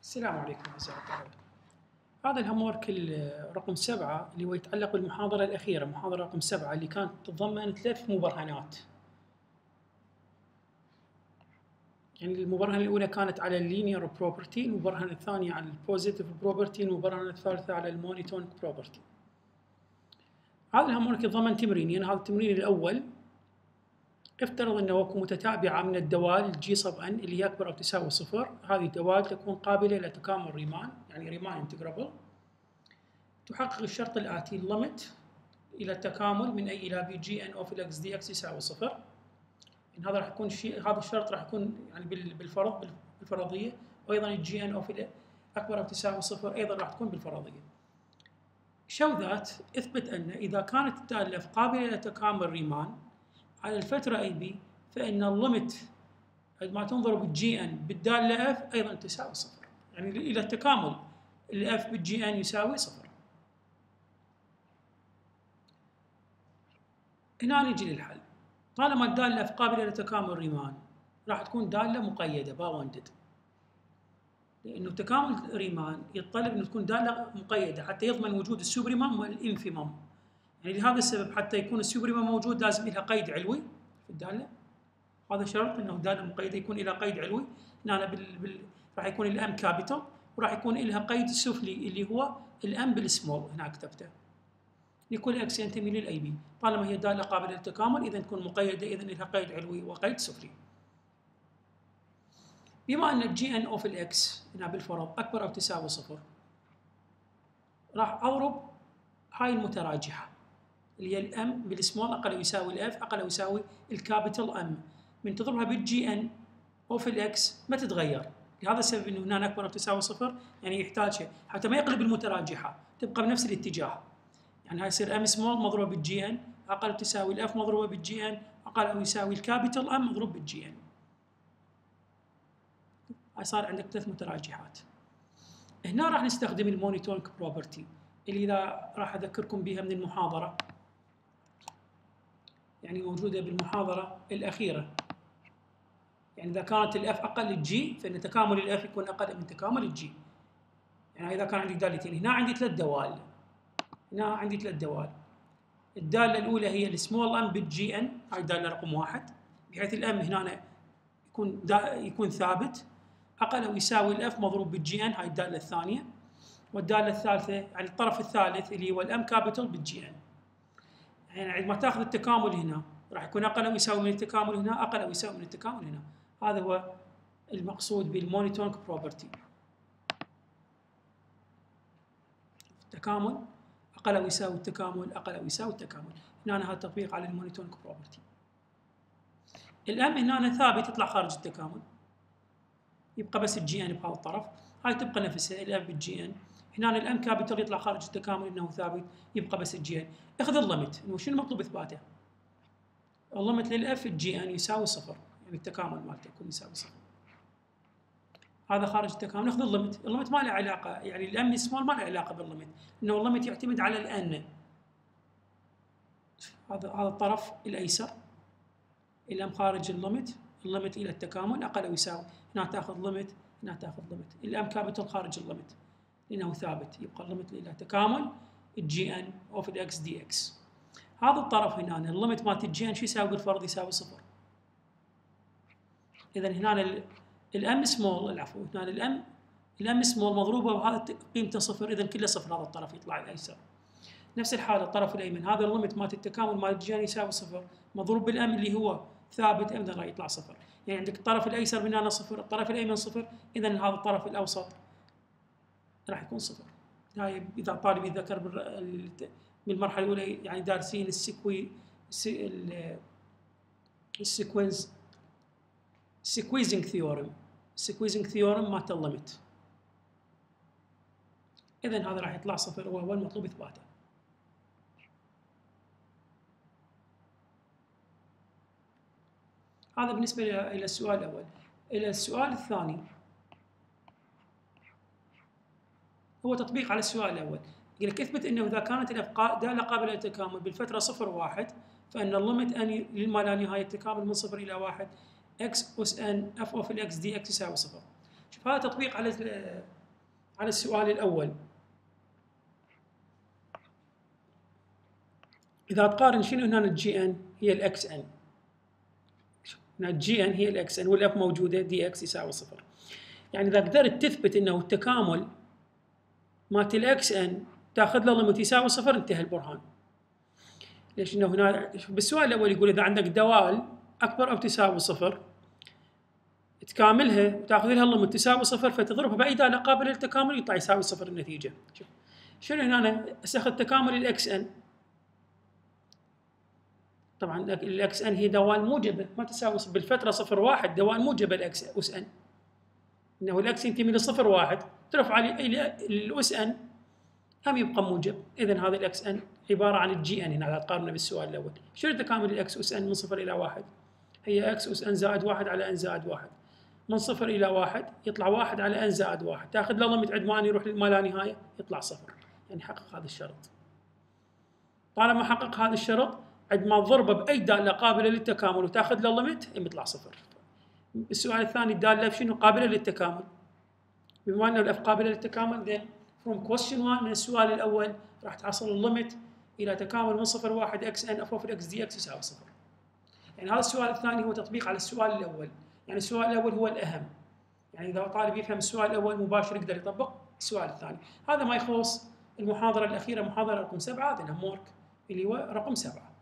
السلام عليكم أعزائي الطلبة. هذا الهومورك رقم 7 اللي هو يتعلق بالمحاضرة الأخيرة، محاضرة رقم 7 اللي كانت تتضمن 3 مبرهنات. يعني المبرهنة الأولى كانت على اللينير بروبرتي، المبرهنة الثانية على البوزيتيف بروبرتي، المبرهنة الثالثة على المونوتونيك بروبرتي. هذا الهومورك يتضمن تمرينين. يعني هذا التمرين الأول افترض أن وكو متتابعة من الدوال جي صب ان اللي هي أكبر أو تساوي صفر. هذه الدوال تكون قابلة إلى تكامل ريمان، يعني ريمان انتجرابل. تحقق الشرط الآتي: الليمت إلى التكامل من أي إلى بي جي ان اوف الإكس دي إكس يساوي صفر. إن هذا راح يكون هذا الشرط راح يكون يعني بالفرضية، وأيضا الجي ان اوف أكبر أو تساوي صفر أيضا راح تكون بالفرضية. show that اثبت أن إذا كانت الدالة F قابلة إلى تكامل ريمان على الفترة اي بي، فإن الليمت عندما تنظر بالجي ان بالدالة F أيضا تساوي صفر، يعني إلى التكامل ال F بالجي ان يساوي صفر. هنا نجي للحل. طالما الدالة F قابلة لتكامل ريمان راح تكون دالة مقيدة باوندد، لأنه تكامل ريمان يتطلب أنه تكون دالة مقيدة حتى يضمن وجود السوبريمم والإنفيمم. يعني لهذا السبب حتى يكون السوبريمم موجود لازم لها قيد علوي في الدالة. هذا شرط أنه دالة مقيدة يكون لها قيد علوي. هنا راح يكون الأم كابيتال، وراح يكون لها قيد سفلي اللي هو الأم بالسمول. هنا كتبته لكل اكس ينتمي للاي بي. طالما هي داله قابله للتكامل اذا تكون مقيده، اذا لها قيد علوي وقيد سفلي. بما ان الجي ان اوف الاكس هنا بالفرض اكبر او تساوي صفر، راح اضرب هاي المتراجحه اللي هي الام بالسمول اقل او يساوي الاف اقل او يساوي الكابيتال ام. من تضربها بالجي ان اوف الاكس ما تتغير، لهذا السبب انه هنا اكبر او تساوي صفر، يعني يحتاج حتى ما يقلب المتراجحه تبقى بنفس الاتجاه. يعني هاي يصير ام سمول مضروبه بالجي ان اقل او تساوي الاف مضروبه بالجي ان اقل او يساوي الكابيتال ام مضروب بالجي ان. هاي صار عندك 3 متراجحات. هنا راح نستخدم المونوتونيك بروبرتي اللي اذا راح اذكركم بها من المحاضره، يعني موجوده بالمحاضره الاخيره. يعني اذا كانت الاف اقل الجي فان تكامل الاف يكون اقل من تكامل الجي. يعني اذا كان عندي دالتين، هنا عندي 3 دوال، هنا عندي 3 دوال. الداله الاولى هي السمول ام بالجي ان، هاي الداله رقم 1، بحيث الام هنا يكون ثابت اقل او يساوي الاف مضروب بالجي ان، هاي الداله الثانيه. والداله الثالثه يعني الطرف الثالث اللي هو الام كابيتال بالجي ان. يعني عندما تاخذ التكامل هنا راح يكون اقل او يساوي من التكامل هنا اقل او يساوي من التكامل هنا. هذا هو المقصود بالمونوتونيك بروبرتي. التكامل اقل او يساوي التكامل اقل او يساوي التكامل. هنا هذا التطبيق على المونوتونيك بروبرتي. الام هنا ثابت يطلع خارج التكامل، يبقى بس الجي ان بهذا الطرف، هاي تبقى نفسها الاف بالجي ان. هنا الام كابيتال يطلع خارج التكامل انه ثابت، يبقى بس الجي ان. اخذ الليمت، انه شنو المطلوب اثباته؟ الليمت للاف الجي ان يساوي صفر، يعني التكامل مالته يكون يساوي صفر. هذا خارج التكامل، ناخذ الليمت. الليمت ما له علاقه، يعني الام سمول ما له علاقه بالليمت، انه الليمت يعتمد على الان. هذا الطرف الايسر، الام خارج الليمت، الليمت الى التكامل اقل او يساوي. هنا تاخذ ليمت، هنا تاخذ ليمت. الام كابيتال خارج الليمت لانه ثابت، يبقى الليمت الى تكامل الجي ان اوف الاكس دي اكس. هذا الطرف هنا الليمت مالت الجي ان شو يساوي بالفرض؟ يساوي صفر. اذا هنا الام سمول، العفو، هنا الام سمول مضروبه وهذا قيمته صفر، اذا كله صفر. هذا الطرف يطلع الايسر. نفس الحاله الطرف الايمن، هذا الليمت مالت التكامل مال الجي ان يساوي صفر مضروب بالام اللي هو ثابت، ايضا راح يطلع صفر. يعني عندك الطرف الايسر من هنا صفر، الطرف الايمن صفر، اذا هذا الطرف الاوسط راح يكون صفر. هاي اذا طالب يتذكر بالمرحله الاولى يعني دارسين السيكويزنج ثيورم مالت الليمت. اذا هذا راح يطلع صفر وهو المطلوب اثباته. هذا بالنسبه الى السؤال الاول. الى السؤال الثاني هو تطبيق على السؤال الاول. يقول لك اثبت انه اذا كانت داله قابله للتكامل بالفتره 0 و1 فان الليمت ان لما لا نهايه التكامل من 0 الى 1 x اس n f اوف الاكس دي اكس يساوي 0. شوف فهذا تطبيق على السؤال الاول. اذا تقارن شنو هنا الجي ان هي الاكس ان، هنا الجي ان هي الاكس ان والاف موجوده، دي اكس يساوي صفر. يعني اذا قدرت تثبت انه التكامل مالت الاكس ان تاخذ له ليميت يساوي صفر، انتهى البرهان. ليش؟ انه هنا بالسؤال الاول يقول اذا عندك دوال اكبر او تساوي صفر تكاملها وتاخذ لها الليميت تساوي صفر، فتضربها باي داله قابله للتكامل يطلع يساوي صفر النتيجه. شوف شنو هنا أنا استخدم تكامل الاكس ان. طبعا الاكس ان هي دوال موجبه ما تساوي بالفتره صفر واحد، دوال موجبه الاكس اس ان، انه الاكس ينتمي لصفر واحد ترفع الاس ان هم يبقى موجب. اذا هذا الاكس ان عباره عن الجي ان هنا اذا تقارنه بالسؤال الاول. شنو تكامل الاكس اس ان من صفر الى واحد؟ هي اكس اس ان زائد واحد على ان زائد واحد. من صفر الى واحد يطلع واحد على ان زائد واحد، تاخذ له ليميت عند ما ان يروح لما لا نهايه يطلع صفر، يعني حقق هذا الشرط. طالما حقق هذا الشرط عند ما تضربه باي داله قابله للتكامل وتاخذ له ليميت يطلع صفر. السؤال الثاني الداله شنو قابله للتكامل؟ بما ان الاف قابله للتكامل then from question 1 من السؤال الاول راح تحصل الليميت الى تكامل من صفر واحد اكس ان اوف اكس دي اكس يساوي صفر. يعني هذا السؤال الثاني هو تطبيق على السؤال الاول، يعني السؤال الاول هو الاهم. يعني اذا طالب يفهم السؤال الاول مباشر يقدر يطبق السؤال الثاني. هذا ما يخص المحاضره الاخيره، محاضره رقم 7، هذا الهوم ورك اللي هو رقم 7.